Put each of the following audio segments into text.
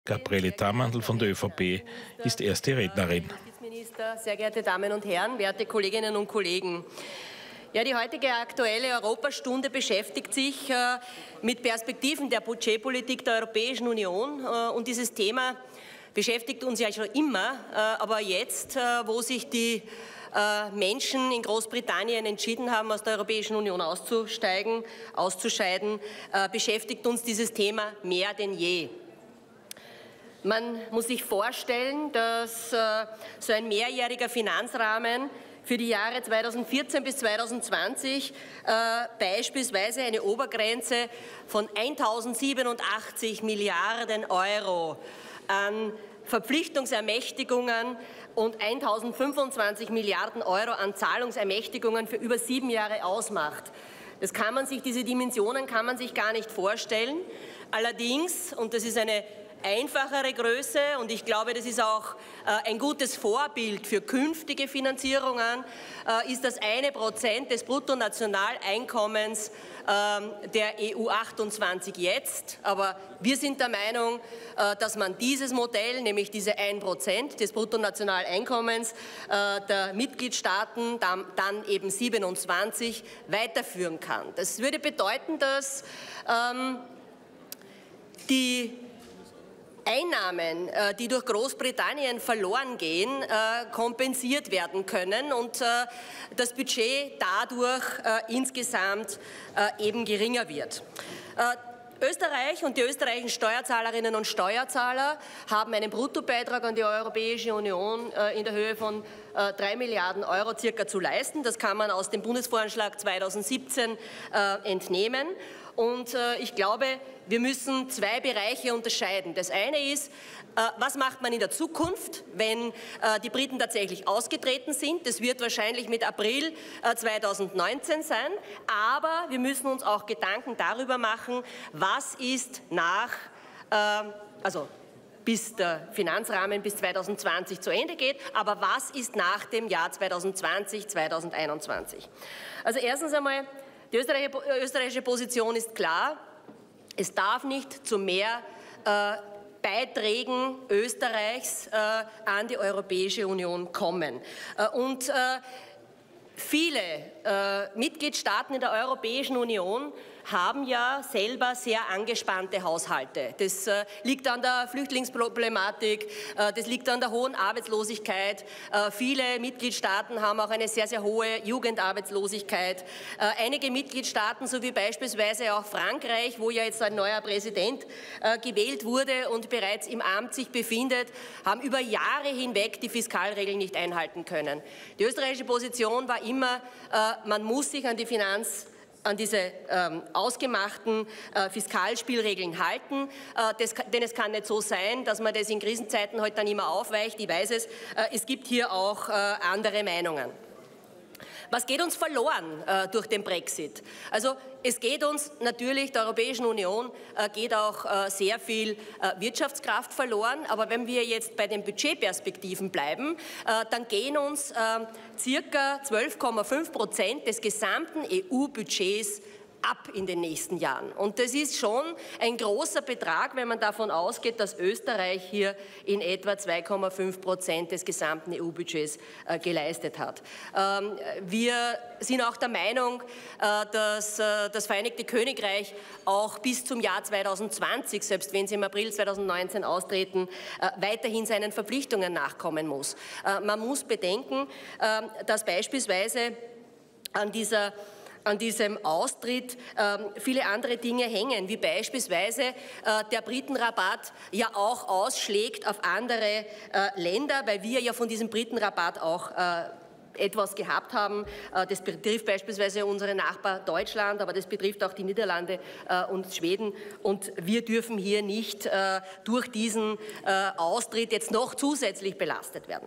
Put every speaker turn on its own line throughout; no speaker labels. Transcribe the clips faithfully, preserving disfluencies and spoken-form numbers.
Gabriele Tamandl von der ÖVP ist erste Rednerin.
Justizminister, sehr geehrte Damen und Herren, werte Kolleginnen und Kollegen. Ja, die heutige Aktuelle Europastunde beschäftigt sich äh, mit Perspektiven der Budgetpolitik der Europäischen Union. Äh, und dieses Thema beschäftigt uns ja schon immer, äh, aber jetzt, äh, wo sich die äh, Menschen in Großbritannien entschieden haben, aus der Europäischen Union auszusteigen, auszuscheiden, äh, beschäftigt uns dieses Thema mehr denn je. Man muss sich vorstellen, dass äh, so ein mehrjähriger Finanzrahmen für die Jahre zweitausendvierzehn bis zweitausendzwanzig äh, beispielsweise eine Obergrenze von eintausendsiebenundachtzig Milliarden Euro an Verpflichtungsermächtigungen und eintausendfünfundzwanzig Milliarden Euro an Zahlungsermächtigungen für über sieben Jahre ausmacht. Das kann man sich, diese Dimensionen kann man sich gar nicht vorstellen. Allerdings, und das ist eine einfachere Größe, und ich glaube, das ist auch äh, ein gutes Vorbild für künftige Finanzierungen, äh, ist das eine Prozent des Bruttonationaleinkommens äh, der E U achtundzwanzig jetzt. Aber wir sind der Meinung, äh, dass man dieses Modell, nämlich diese ein Prozent des Bruttonationaleinkommens äh, der Mitgliedstaaten, dann, dann eben siebenundzwanzig, weiterführen kann. Das würde bedeuten, dass ähm, die Einnahmen, die durch Großbritannien verloren gehen, kompensiert werden können und das Budget dadurch insgesamt eben geringer wird. Österreich und die österreichischen Steuerzahlerinnen und Steuerzahler haben einen Bruttobeitrag an die Europäische Union in der Höhe von drei Milliarden Euro circa zu leisten. Das kann man aus dem Bundesvoranschlag zweitausendsiebzehn entnehmen. Und äh, ich glaube, wir müssen zwei Bereiche unterscheiden. Das eine ist, äh, was macht man in der Zukunft, wenn äh, die Briten tatsächlich ausgetreten sind. Das wird wahrscheinlich mit April äh, zweitausendneunzehn sein. Aber wir müssen uns auch Gedanken darüber machen, was ist nach, äh, also bis der Finanzrahmen bis zweitausendzwanzig zu Ende geht, aber was ist nach dem Jahr zweitausendzwanzig, zweitausendeinundzwanzig? Also erstens einmal, die österreichische Position ist klar, es darf nicht zu mehr äh, Beiträgen Österreichs äh, an die Europäische Union kommen. Äh, und äh, viele äh, Mitgliedstaaten in der Europäischen Union haben ja selber sehr angespannte Haushalte. Das äh, liegt an der Flüchtlingsproblematik, äh, das liegt an der hohen Arbeitslosigkeit. Äh, viele Mitgliedstaaten haben auch eine sehr, sehr hohe Jugendarbeitslosigkeit. Äh, einige Mitgliedstaaten, so wie beispielsweise auch Frankreich, wo ja jetzt ein neuer Präsident äh, gewählt wurde und bereits im Amt sich befindet, haben über Jahre hinweg die Fiskalregeln nicht einhalten können. Die österreichische Position war immer, äh, man muss sich an die Finanz an diese ähm, ausgemachten äh, Fiskalspielregeln halten. Äh, das, denn es kann nicht so sein, dass man das in Krisenzeiten halt dann immer aufweicht. Ich weiß es, äh, es gibt hier auch äh, andere Meinungen. Was geht uns verloren äh, durch den Brexit? Also es geht uns natürlich, der Europäischen Union, äh, geht auch äh, sehr viel äh, Wirtschaftskraft verloren. Aber wenn wir jetzt bei den Budgetperspektiven bleiben, äh, dann gehen uns äh, circa zwölf Komma fünf Prozent des gesamten E U-Budgets ab in den nächsten Jahren. Und das ist schon ein großer Betrag, wenn man davon ausgeht, dass Österreich hier in etwa zwei Komma fünf Prozent des gesamten E U-Budgets äh, geleistet hat. Ähm, wir sind auch der Meinung, äh, dass äh, das Vereinigte Königreich auch bis zum Jahr zweitausendzwanzig, selbst wenn sie im April zweitausendneunzehn austreten, äh, weiterhin seinen Verpflichtungen nachkommen muss. Äh, man muss bedenken, äh, dass beispielsweise an dieser an diesem Austritt ähm, viele andere Dinge hängen, wie beispielsweise äh, der Britenrabatt ja auch ausschlägt auf andere äh, Länder, weil wir ja von diesem Britenrabatt auch äh, etwas gehabt haben. Das betrifft beispielsweise unsere Nachbar Deutschland, aber das betrifft auch die Niederlande und Schweden. Und wir dürfen hier nicht durch diesen Austritt jetzt noch zusätzlich belastet werden.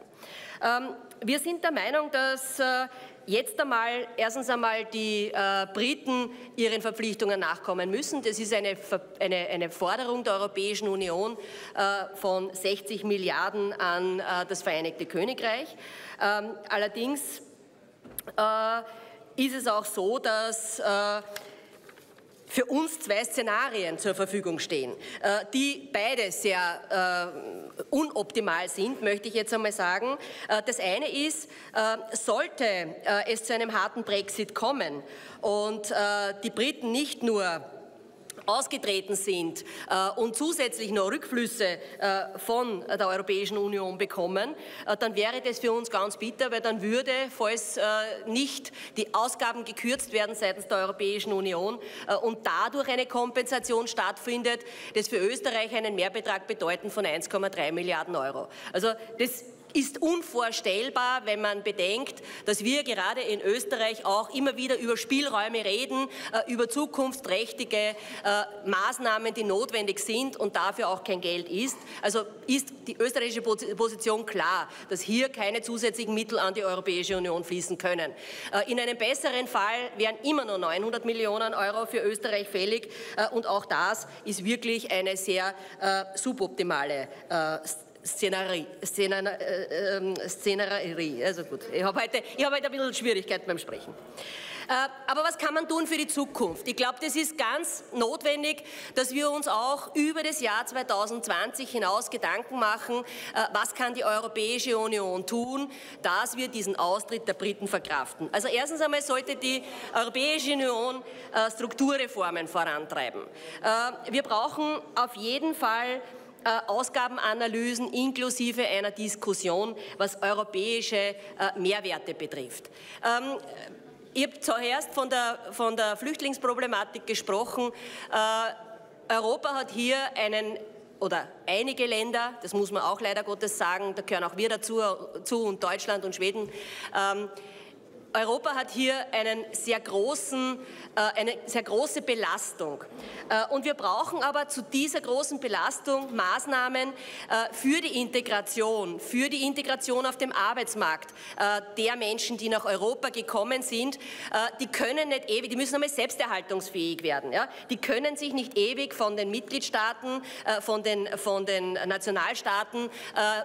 Wir sind der Meinung, dass jetzt einmal erstens einmal die äh, Briten ihren Verpflichtungen nachkommen müssen. Das ist eine, eine, eine Forderung der Europäischen Union äh, von sechzig Milliarden an äh, das Vereinigte Königreich. Ähm, allerdings äh, ist es auch so, dass äh, für uns zwei Szenarien zur Verfügung stehen, die beide sehr unoptimal sind, möchte ich jetzt einmal sagen. Das eine ist, sollte es zu einem harten Brexit kommen und die Briten nicht nur ausgetreten sind äh, und zusätzlich noch Rückflüsse äh, von der Europäischen Union bekommen, äh, dann wäre das für uns ganz bitter, weil dann würde, falls äh, nicht die Ausgaben gekürzt werden seitens der Europäischen Union äh, und dadurch eine Kompensation stattfindet, das für Österreich einen Mehrbetrag bedeuten von eins Komma drei Milliarden Euro. Also das ist unvorstellbar, wenn man bedenkt, dass wir gerade in Österreich auch immer wieder über Spielräume reden, über zukunftsträchtige äh, Maßnahmen, die notwendig sind und dafür auch kein Geld ist. Also ist die österreichische Position klar, dass hier keine zusätzlichen Mittel an die Europäische Union fließen können. Äh, in einem besseren Fall wären immer noch neunhundert Millionen Euro für Österreich fällig äh, und auch das ist wirklich eine sehr äh, suboptimale äh, Szenerie, Szenerie, äh, Szenerie, also gut, ich habe heute, ich habe heute ein bisschen Schwierigkeiten beim Sprechen. Äh, aber was kann man tun für die Zukunft? Ich glaube, das ist ganz notwendig, dass wir uns auch über das Jahr zweitausendzwanzig hinaus Gedanken machen, äh, was kann die Europäische Union tun, dass wir diesen Austritt der Briten verkraften. Also erstens einmal sollte die Europäische Union äh, Strukturreformen vorantreiben. Äh, wir brauchen auf jeden Fall Ausgabenanalysen inklusive einer Diskussion, was europäische äh, Mehrwerte betrifft. Ähm, ich habe zuerst von der, von der Flüchtlingsproblematik gesprochen. Äh, Europa hat hier einen oder einige Länder, das muss man auch leider Gottes sagen, da gehören auch wir dazu zu, und Deutschland und Schweden, ähm, Europa hat hier einen sehr großen, äh, eine sehr große Belastung. Äh, und wir brauchen aber zu dieser großen Belastung Maßnahmen äh, für die Integration, für die Integration auf dem Arbeitsmarkt äh, der Menschen, die nach Europa gekommen sind. Äh, die können nicht ewig, die müssen einmal selbsterhaltungsfähig werden. Ja? Die können sich nicht ewig von den Mitgliedstaaten, äh, von, den, von den Nationalstaaten äh,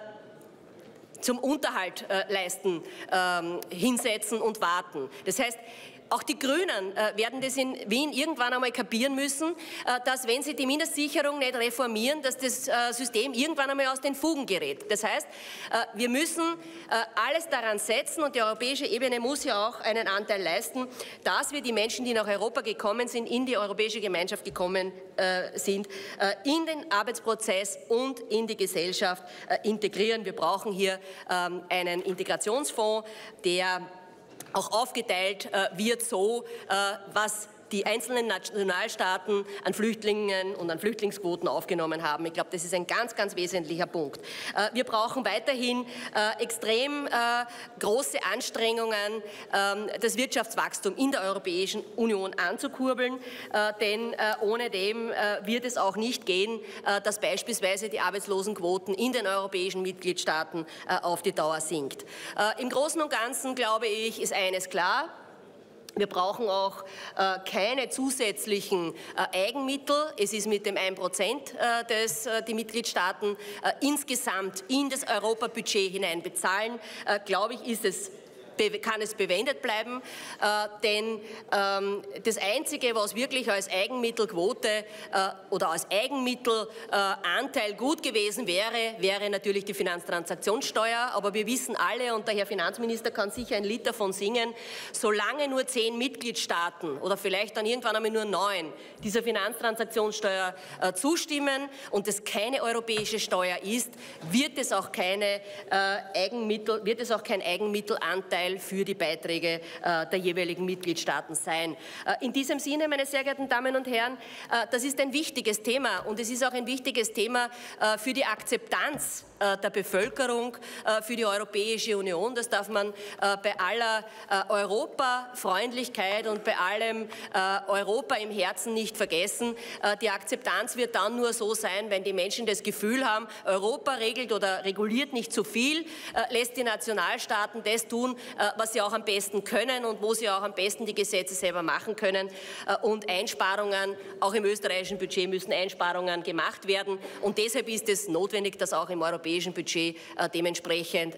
zum Unterhalt äh, leisten, ähm, hinsetzen und warten. Das heißt, auch die Grünen äh, werden das in Wien irgendwann einmal kapieren müssen, äh, dass wenn sie die Mindestsicherung nicht reformieren, dass das äh, System irgendwann einmal aus den Fugen gerät. Das heißt, äh, wir müssen äh, alles daran setzen, und die europäische Ebene muss ja auch einen Anteil leisten, dass wir die Menschen, die nach Europa gekommen sind, in die europäische Gemeinschaft gekommen äh, sind, äh, in den Arbeitsprozess und in die Gesellschaft äh, integrieren. Wir brauchen hier ähm, einen Integrationsfonds, der auch aufgeteilt äh, wird so, äh, was die einzelnen Nationalstaaten an Flüchtlingen und an Flüchtlingsquoten aufgenommen haben. Ich glaube, das ist ein ganz, ganz wesentlicher Punkt. Äh, wir brauchen weiterhin äh, extrem äh, große Anstrengungen, äh, das Wirtschaftswachstum in der Europäischen Union anzukurbeln, äh, denn äh, ohne dem äh, wird es auch nicht gehen, äh, dass beispielsweise die Arbeitslosenquoten in den europäischen Mitgliedstaaten äh, auf die Dauer sinkt. Äh, Im Großen und Ganzen, glaube ich, ist eines klar: Wir brauchen auch äh, keine zusätzlichen äh, Eigenmittel. Es ist mit dem ein Prozent, äh, das äh, die Mitgliedstaaten äh, insgesamt in das Europabudget hinein bezahlen, äh, glaube ich, ist es kann es bewendet bleiben, äh, denn ähm, das Einzige, was wirklich als Eigenmittelquote äh, oder als Eigenmittelanteil äh, gut gewesen wäre, wäre natürlich die Finanztransaktionssteuer. Aber wir wissen alle, und der Herr Finanzminister kann sicher ein Lied davon singen, solange nur zehn Mitgliedstaaten oder vielleicht dann irgendwann einmal nur neun dieser Finanztransaktionssteuer äh, zustimmen und es keine europäische Steuer ist, wird es auch keine äh, Eigenmittel, wird es auch kein Eigenmittelanteil für die Beiträge äh, der jeweiligen Mitgliedstaaten sein. Äh, in diesem Sinne, meine sehr geehrten Damen und Herren, äh, das ist ein wichtiges Thema, und es ist auch ein wichtiges Thema äh, für die Akzeptanz äh, der Bevölkerung äh, für die Europäische Union. Das darf man äh, bei aller äh, Europafreundlichkeit und bei allem äh, Europa im Herzen nicht vergessen. Äh, die Akzeptanz wird dann nur so sein, wenn die Menschen das Gefühl haben, Europa regelt oder reguliert nicht zu viel, äh, lässt die Nationalstaaten das tun, was sie auch am besten können und wo sie auch am besten die Gesetze selber machen können. Und Einsparungen, auch im österreichischen Budget müssen Einsparungen gemacht werden. Und deshalb ist es notwendig, dass auch im europäischen Budget dementsprechend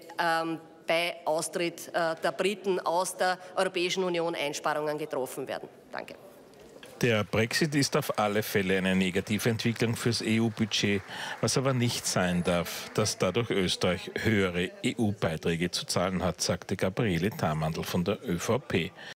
bei Austritt der Briten aus der Europäischen Union Einsparungen getroffen werden. Danke.
Der Brexit ist auf alle Fälle eine negative Entwicklung fürs E U-Budget, was aber nicht sein darf, dass dadurch Österreich höhere E U-Beiträge zu zahlen hat, sagte Gabriele Tamandl von der ÖVP.